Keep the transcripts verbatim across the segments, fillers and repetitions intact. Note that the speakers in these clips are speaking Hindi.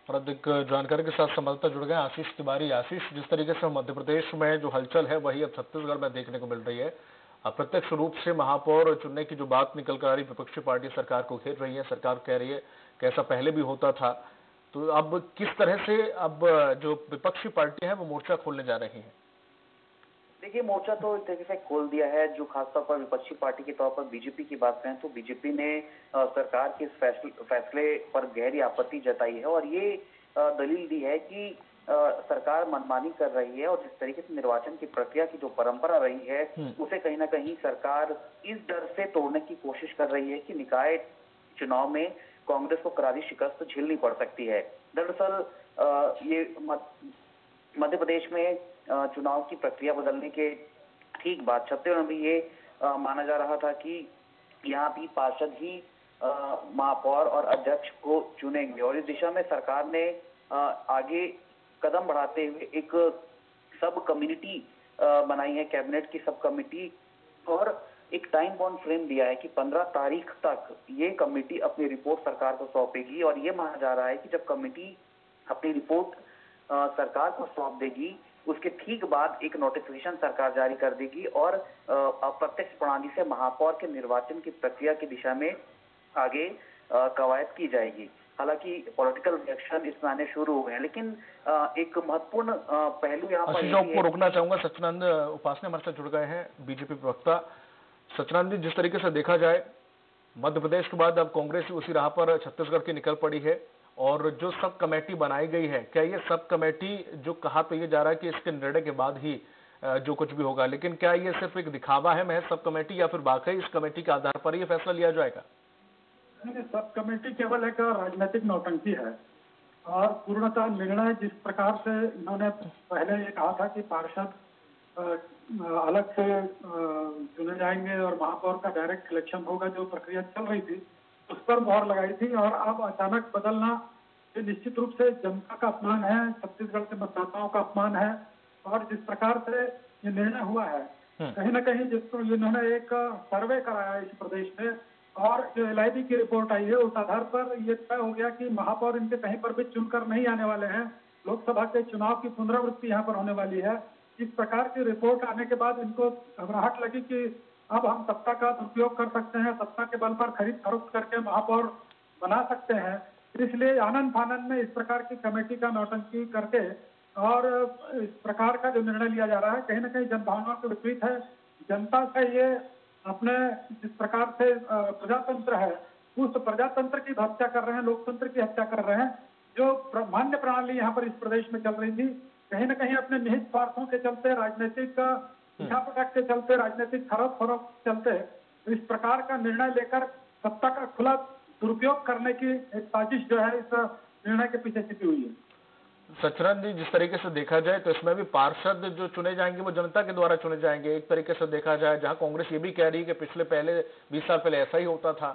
और अधिक जानकारी के साथ संवाददाता जुड़ गए आशीष तिवारी। आशीष, जिस तरीके से मध्य प्रदेश में जो हलचल है वही अब छत्तीसगढ़ में देखने को मिल रही है। अप्रत्यक्ष रूप से महापौर चुनने की जो बात निकल कर आ रही, विपक्षी पार्टी सरकार को घेर रही है, सरकार कह रही है कि ऐसा पहले भी होता था। तो अब किस तरह से अब जो विपक्षी पार्टी है वो मोर्चा खोलने जा रही है? देखिए, मोर्चा तो एक तरीके से खोल दिया है। जो खासतौर पर विपक्षी पार्टी के तौर पर बीजेपी की बात करें तो बीजेपी ने आ, सरकार के इस फैसले फैसले पर गहरी आपत्ति जताई है और ये आ, दलील दी है कि आ, सरकार मनमानी कर रही है और जिस तरीके से निर्वाचन की प्रक्रिया की जो परंपरा रही है उसे कहीं ना कहीं सरकार इस डर से तोड़ने की कोशिश कर रही है कि निकाय चुनाव में कांग्रेस को करारी शिकस्त झेलनी पड़ सकती है। दरअसल ये मध्य प्रदेश में चुनाव की प्रक्रिया बदलने के ठीक बाद छत्तीसगढ़ में भी ये आ, माना जा रहा था कि यहाँ भी पार्षद ही महापौर और अध्यक्ष को चुनेंगे और इस दिशा में सरकार ने आ, आगे कदम बढ़ाते हुए एक सब कम्युनिटी बनाई है, कैबिनेट की सब कमेटी, और एक टाइम बाउंड फ्रेम दिया है कि पंद्रह तारीख तक ये कमेटी अपनी रिपोर्ट सरकार को सौंपेगी और ये माना जा रहा है कि जब कमेटी अपनी रिपोर्ट आ, सरकार को सौंप देगी उसके ठीक बाद एक नोटिफिकेशन सरकार जारी कर देगी और अप्रत्यक्ष प्रणाली से महापौर के निर्वाचन की प्रक्रिया की दिशा में आगे कवायद की जाएगी। हालांकि पॉलिटिकल रिएक्शन इसमें आने शुरू हुए हैं, लेकिन आ, एक महत्वपूर्ण पहलू यहाँ पर आपको रोकना चाहूंगा। सच्चिदानंद उपासने हमारे साथ जुड़ गए हैं, बीजेपी प्रवक्ता। सच्चिदानंद जी, जिस तरीके से देखा जाए मध्य प्रदेश के बाद अब कांग्रेस उसी राह पर छत्तीसगढ़ की निकल पड़ी है और जो सब कमेटी बनाई गई है, क्या ये सब कमेटी, जो कहा तो ये जा रहा है कि इसके निर्णय के बाद ही जो कुछ भी होगा, लेकिन क्या ये सिर्फ एक दिखावा है महज सब कमेटी, या फिर वाकई इस कमेटी के आधार पर ये फैसला लिया जाएगा? नहीं, सब कमेटी केवल एक राजनीतिक नौटंकी है और पूर्णतः निर्णय जिस प्रकार से इन्होंने पहले ये कहा था कि पार्षद अलग से चुने जाएंगे और महापौर का डायरेक्ट सिलेक्शन होगा, जो प्रक्रिया चल रही थी उस पर मोहर लगाई थी और अब अचानक बदलना ये निश्चित रूप से जनता का अपमान है, छत्तीसगढ़ के मतदाताओं का अपमान है। और जिस प्रकार से ये निर्णय हुआ है, कहीं ना कहीं जिसको इन्होंने एक सर्वे कराया इस प्रदेश में और जो एल आई बी की रिपोर्ट आई है उस आधार पर ये तय हो गया कि महापौर इनके कहीं पर भी चुनकर नहीं आने वाले हैं, लोकसभा के चुनाव की पुनरावृत्ति यहाँ पर होने वाली है। इस प्रकार की रिपोर्ट आने के बाद इनको घबराहट लगी कि अब हम सत्ता का दुरुपयोग कर सकते हैं, सत्ता के बल पर खरीद फरोख्त करके महापौर बना सकते हैं। इसलिए आनंद फानंद में इस प्रकार की कमेटी का नौटंकी करके और इस प्रकार का जो निर्णय लिया जा रहा है कहीं ना कहीं जनभावना के विपरीत है। जनता का ये अपने जिस प्रकार से प्रजातंत्र है उस प्रजातंत्र की हत्या कर रहे हैं, लोकतंत्र की हत्या कर रहे हैं। जो मान्य प्रणाली यहाँ पर इस प्रदेश में चल रही थी, कहीं ना कहीं अपने निहित स्वार्थों के चलते, राजनीतिक पटक के चलते, राजनीतिक खरत फरोख्त के चलते इस प्रकार का निर्णय लेकर सत्ता का खुला दुरुपयोग करने की एक साजिश जो है इस निर्णय के पीछे छिपी हुई है। सच्चिदानंद जी, जिस तरीके से देखा जाए तो इसमें भी पार्षद जो चुने जाएंगे वो जनता के द्वारा चुने जाएंगे। एक तरीके से देखा जाए, जहां कांग्रेस ये भी कह रही है कि पिछले पहले बीस साल पहले ऐसा ही होता था।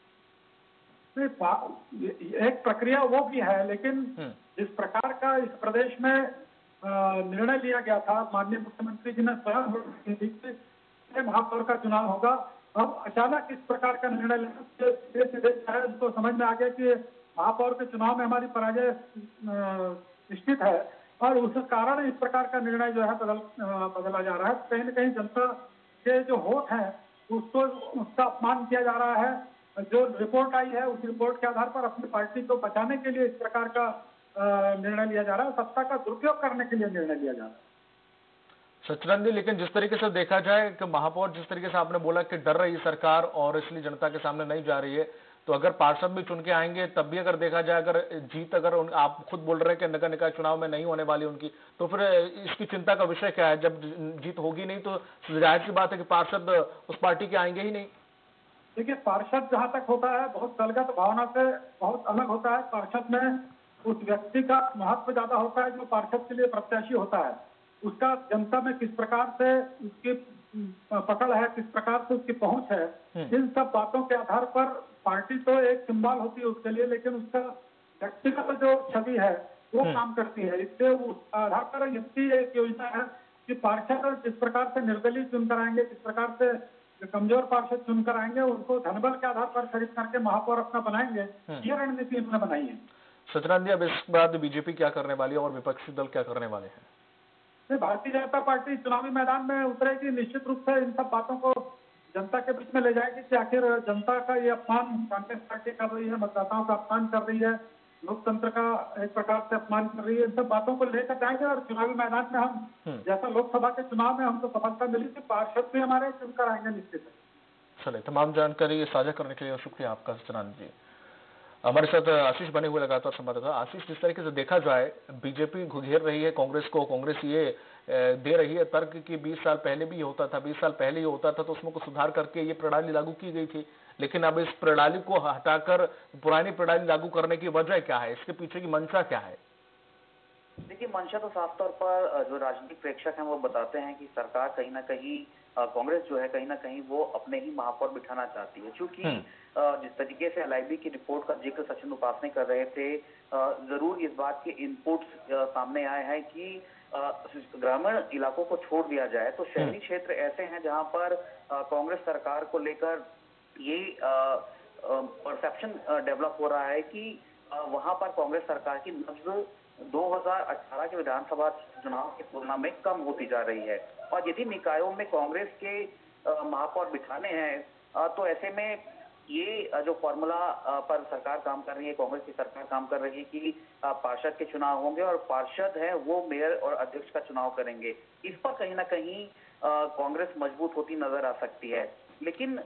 एक प्रक्रिया वो भी है, लेकिन जिस प्रकार का इस प्रदेश में निर्णय लिया गया था, माननीय मुख्यमंत्री जी ने स्वयं महापौर का चुनाव होगा, अब अचानक इस प्रकार का निर्णय लेना सीधे सीधे है उनको समझ में आ गया कि महापौर के चुनाव में हमारी पराजय निश्चित है और उस कारण इस प्रकार का निर्णय जो है बदल बदला जा रहा है। कहीं न कहीं जनता के जो होठ है उसको उसका अपमान किया जा रहा है। जो रिपोर्ट आई है उस रिपोर्ट के आधार पर अपनी पार्टी को बचाने के लिए इस प्रकार का निर्णय लिया जा रहा है, सत्ता का दुरुपयोग करने के लिए निर्णय लिया जा रहा है। सच्चिदानंद जी, लेकिन जिस तरीके से देखा जाए कि महापौर, जिस तरीके से आपने बोला कि डर रही सरकार और इसलिए जनता के सामने नहीं जा रही है, तो अगर पार्षद भी चुन के आएंगे तब भी अगर देखा जाए, अगर जीत, अगर आप खुद बोल रहे हैं कि नगर निकाय चुनाव में नहीं होने वाली उनकी, तो फिर इसकी चिंता का विषय क्या है? जब जीत होगी नहीं तो जाहिर सी बात है कि पार्षद उस पार्टी के आएंगे ही नहीं। देखिए, पार्षद जहां तक होता है बहुत दलगत भावना से बहुत अलग होता है। पार्षद में उस व्यक्ति का महत्व ज्यादा होता है जो पार्षद के लिए प्रत्याशी होता है, उसका जनता में किस प्रकार से उसकी पकड़ है, किस प्रकार से उसकी पहुंच है, इन सब बातों के आधार पर पार्टी तो एक सिंबल होती है उसके लिए, लेकिन उसका व्यक्तिगत जो छवि है वो काम करती है। इससे उस आधार पर इसकी एक योजना है कि पार्षद जिस प्रकार से निर्दलीय चुनकर आएंगे, जिस प्रकार से कमजोर पार्षद चुनकर आएंगे, उनको धनबल के आधार पर खरीद करके महापौर अपना बनाएंगे, ये रणनीति इन्होंने बनाई है। सत्यनारायण जी, अब इस बाद बीजेपी क्या करने वाली है और विपक्षी दल क्या करने वाले हैं? नहीं, भारतीय जनता पार्टी चुनावी मैदान में उतरेगी, निश्चित रूप से इन सब बातों को जनता के बीच में ले जाएगी कि आखिर जनता का ये अपमान कांग्रेस पार्टी कर रही है, मतदाताओं का अपमान कर रही है, लोकतंत्र का एक प्रकार से अपमान कर रही है। इन सब बातों को लेकर जाएंगे और चुनावी मैदान में हम, जैसा लोकसभा के चुनाव में हमको सफलता मिली थी, पार्षद भी हमारे चुनकर आएंगे निश्चित है। चलिए, तमाम जानकारी साझा करने के लिए शुक्रिया आपका सत्यनारायण जी। हमारे साथ आशीष बने हुए लगातार संवाददाता। आशीष, जिस तरीके से देखा जाए बीजेपी घेर रही है कांग्रेस को, कांग्रेस ये दे रही है तर्क कि बीस साल पहले भी ये होता था, बीस साल पहले ये होता था तो उसमें कुछ सुधार करके ये प्रणाली लागू की गई थी, लेकिन अब इस प्रणाली को हटाकर पुरानी प्रणाली लागू करने की वजह क्या है, इसके पीछे की मंशा क्या है? देखिए, मंशा तो साफ तौर पर जो राजनीतिक प्रेक्षक हैं वो बताते हैं कि सरकार कहीं ना कहीं कांग्रेस जो है कहीं ना कहीं वो अपने ही महापौर बिठाना चाहती है, क्योंकि जिस तरीके से एल आई बी की रिपोर्ट का जिक्र सचिन उपासने कर रहे थे, जरूर इस बात के इनपुट्स सामने आए हैं कि ग्रामीण इलाकों को छोड़ दिया जाए तो शहरी क्षेत्र ऐसे हैं जहां पर कांग्रेस सरकार को लेकर ये परसेप्शन डेवलप हो रहा है कि वहां पर कांग्रेस सरकार की नब्ज दो हज़ार अठारह के विधानसभा चुनाव की तुलना में कम होती जा रही है। और यदि निकायों में कांग्रेस के महापौर बिठाने हैं तो ऐसे में ये जो फॉर्मूला पर सरकार काम कर रही है, कांग्रेस की सरकार काम कर रही है कि पार्षद के चुनाव होंगे और पार्षद है वो मेयर और अध्यक्ष का चुनाव करेंगे, इस पर कहीं ना कहीं कांग्रेस मजबूत होती नजर आ सकती है। लेकिन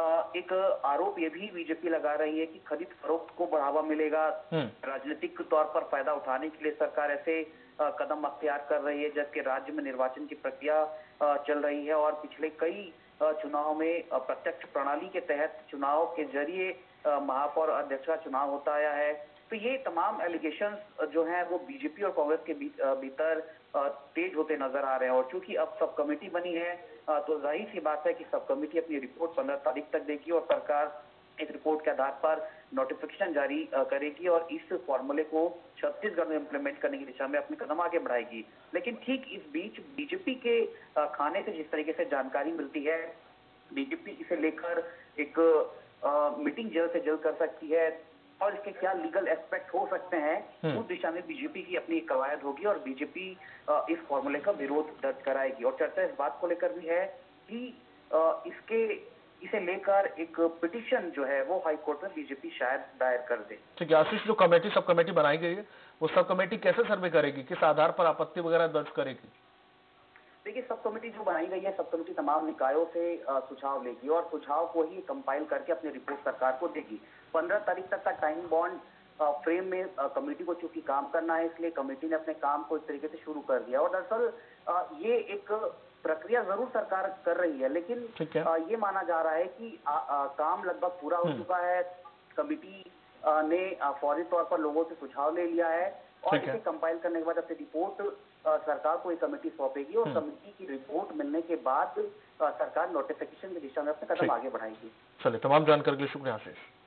एक आरोप ये भी बीजेपी लगा रही है कि खरीद फरोख्त को बढ़ावा मिलेगा, राजनीतिक तौर पर फायदा उठाने के लिए सरकार ऐसे कदम अख्तियार कर रही है, जबकि राज्य में निर्वाचन की प्रक्रिया चल रही है और पिछले कई चुनाव में प्रत्यक्ष प्रणाली के तहत चुनाव के जरिए महापौर अध्यक्ष का चुनाव होता आया है। तो ये तमाम एलिगेशंस जो हैं वो बीजेपी और कांग्रेस के भीतर तेज होते नजर आ रहे हैं और चूंकि अब सब कमेटी बनी है तो जाहिर सी बात है कि सब कमेटी अपनी रिपोर्ट पंद्रह तारीख तक देगी और सरकार इस रिपोर्ट के आधार पर नोटिफिकेशन जारी करेगी और इस फॉर्मूले को छत्तीसगढ़ में इम्प्लीमेंट करने की दिशा में अपने कदम आगे बढ़ाएगी। लेकिन ठीक इस बीच बीजेपी के खाने से जिस तरीके से जानकारी मिलती है, बीजेपी इसे लेकर एक आ, मीटिंग जल्द से जल्द कर सकती है और इसके क्या लीगल एस्पेक्ट हो सकते हैं उस दिशा में बीजेपी की अपनी कवायद होगी और बीजेपी इस फॉर्मूले का विरोध दर्ज कराएगी। और चर्चा इस बात को लेकर भी है कि इसके इसे लेकर एक पिटीशन जो है वो हाई कोर्ट में बीजेपी शायद दायर कर दे। ठीक है आशीष, जो कमेटी सब कमेटी बनाई गई है वो सब कमेटी कैसे सर्वे करेगी, किस आधार पर आपत्ति वगैरह दर्ज करेगी? देखिए, सब कमेटी जो बनाई गई है, सब कमेटी तमाम निकायों से सुझाव लेगी और सुझाव को ही कंपाइल करके अपनी रिपोर्ट सरकार को देगी। पंद्रह तारीख तक का टाइम बॉन्ड फ्रेम में कमेटी को चूंकि काम करना है, इसलिए कमेटी ने अपने काम को इस तरीके से शुरू कर दिया। और दरअसल ये एक प्रक्रिया जरूर सरकार कर रही है, लेकिन आ, ये माना जा रहा है कि आ, आ, काम लगभग पूरा हो चुका है। कमेटी आ, ने फौरी तौर पर लोगों से सुझाव ले लिया है और इसे कंपाइल करने के बाद अपनी रिपोर्ट सरकार को एक कमेटी सौंपेगी और कमेटी की रिपोर्ट मिलने के बाद सरकार नोटिफिकेशन की दिशा में अपने कदम आगे बढ़ाएगी। चलिए, तमाम जानकारी के लिए शुक्रिया आशीष।